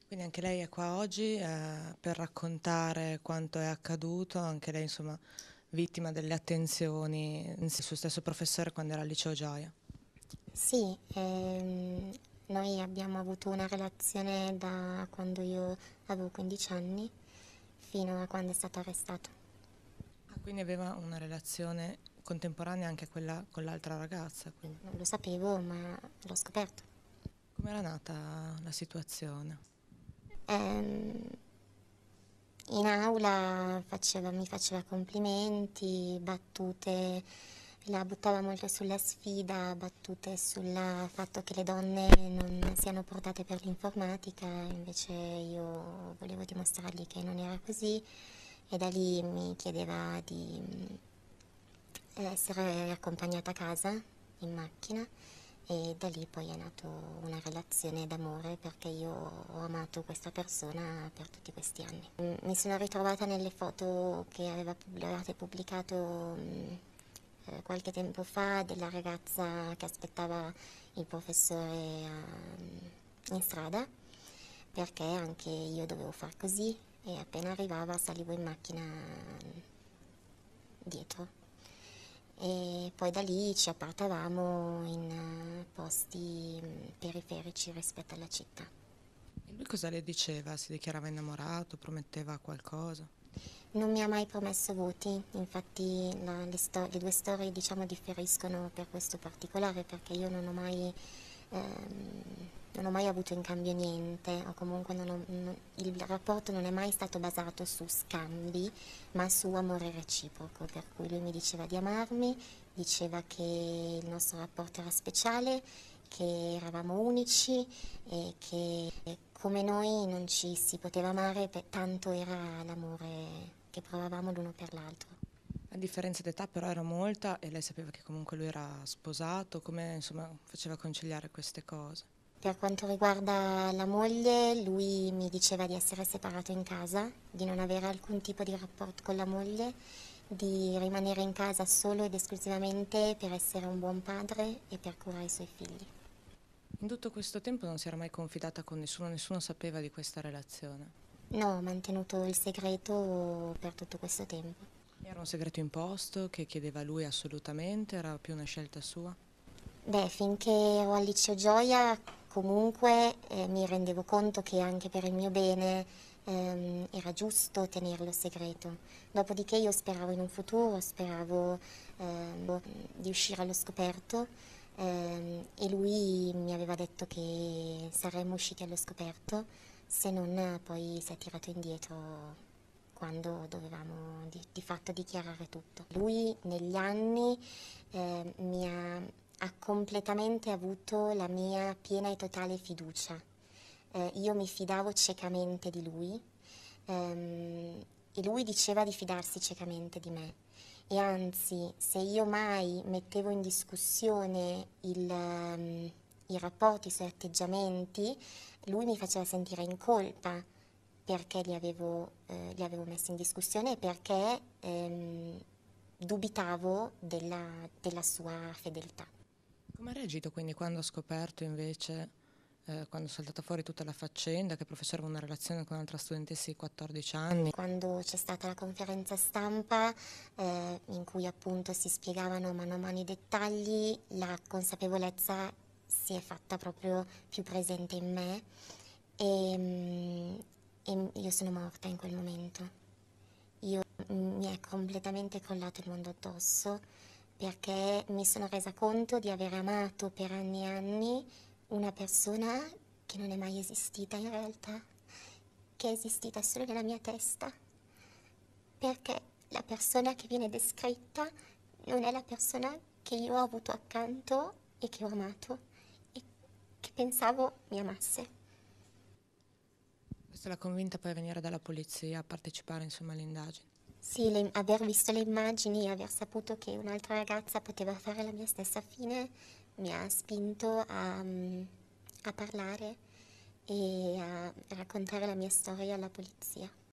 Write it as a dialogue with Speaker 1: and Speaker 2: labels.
Speaker 1: Quindi anche lei è qua oggi per raccontare quanto è accaduto, anche lei insomma vittima delle attenzioni del suo stesso professore quando era al liceo Gioia.
Speaker 2: Sì, noi abbiamo avuto una relazione da quando io avevo 15 anni fino a quando è stato arrestato.
Speaker 1: Ah, quindi aveva una relazione contemporanea anche a quella con l'altra ragazza, quindi.
Speaker 2: Non lo sapevo, ma l'ho scoperto.
Speaker 1: Com'era nata la situazione?
Speaker 2: Ehm, In aula mi faceva complimenti, battute, la buttava molto sulla sfida, battute sul fatto che le donne non siano portate per l'informatica, invece io volevo dimostrargli che non era così e da lì mi chiedeva di essere accompagnata a casa in macchina e da lì poi è nata una relazione d'amore perché io ho amato questa persona per tutti questi anni. Mi sono ritrovata nelle foto che avevate pubblicato qualche tempo fa della ragazza che aspettava il professore in strada perché anche io dovevo far così e appena arrivava salivo in macchina dietro e poi da lì ci appartavamo in posti periferici rispetto alla città.
Speaker 1: E lui cosa le diceva? Si dichiarava innamorato, prometteva qualcosa?
Speaker 2: Non mi ha mai promesso voti, infatti le due storie diciamo differiscono per questo particolare perché io non ho mai avuto in cambio niente o comunque il rapporto non è mai stato basato su scambi ma su amore reciproco, per cui lui mi diceva di amarmi, diceva che il nostro rapporto era speciale, che eravamo unici e che come noi non ci si poteva amare, tanto era l'amore che provavamo l'uno per l'altro.
Speaker 1: La differenza d'età però era molta e lei sapeva che comunque lui era sposato, come insomma faceva conciliare queste cose?
Speaker 2: Per quanto riguarda la moglie, lui mi diceva di essere separato in casa, di non avere alcun tipo di rapporto con la moglie, di rimanere in casa solo ed esclusivamente per essere un buon padre e per curare i suoi figli.
Speaker 1: In tutto questo tempo non si era mai confidata con nessuno, nessuno sapeva di questa relazione.
Speaker 2: No, ho mantenuto il segreto per tutto questo tempo.
Speaker 1: Era un segreto imposto che chiedeva lui assolutamente, era più una scelta sua?
Speaker 2: Beh, finché ero al liceo Gioia comunque mi rendevo conto che anche per il mio bene era giusto tenerlo segreto. Dopodiché io speravo in un futuro, speravo di uscire allo scoperto e lui mi aveva detto che saremmo usciti allo scoperto, se non poi si è tirato indietro quando dovevamo di fatto dichiarare tutto. Lui negli anni ha completamente avuto la mia piena e totale fiducia. Io mi fidavo ciecamente di lui e lui diceva di fidarsi ciecamente di me. E anzi, se io mai mettevo in discussione i rapporti, i suoi atteggiamenti, lui mi faceva sentire in colpa perché li avevo messi in discussione e perché dubitavo della sua fedeltà.
Speaker 1: Come ha reagito quindi quando ha scoperto invece, quando è saltata fuori tutta la faccenda, che il professore aveva una relazione con un'altra studentessa di 14 anni?
Speaker 2: Quando c'è stata la conferenza stampa in cui appunto si spiegavano mano a mano i dettagli, la consapevolezza si è fatta proprio più presente in me e io sono morta in quel momento. Mi è completamente crollato il mondo addosso perché mi sono resa conto di aver amato per anni e anni una persona che non è mai esistita in realtà, che è esistita solo nella mia testa, perché la persona che viene descritta non è la persona che io ho avuto accanto e che ho amato e che pensavo mi amasse.
Speaker 1: Questa l'ha convinta poi a venire dalla polizia, a partecipare insomma alle indagini.
Speaker 2: Sì, aver visto le immagini e aver saputo che un'altra ragazza poteva fare la mia stessa fine mi ha spinto a parlare e a raccontare la mia storia alla polizia.